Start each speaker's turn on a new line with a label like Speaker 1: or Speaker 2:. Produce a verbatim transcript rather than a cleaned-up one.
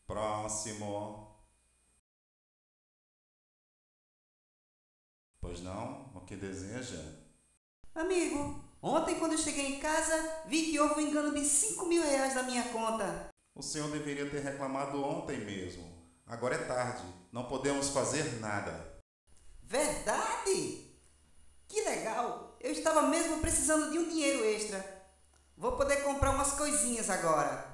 Speaker 1: Próximo. Pois não? O que deseja?
Speaker 2: Amigo, ontem quando eu cheguei em casa, vi que houve um engano de cinco mil reais na minha conta.
Speaker 1: O senhor deveria ter reclamado ontem mesmo. Agora é tarde. Não podemos fazer nada.
Speaker 2: Verdade? Que legal! Eu estava mesmo precisando de um dinheiro extra. Vou poder comprar umas coisinhas agora.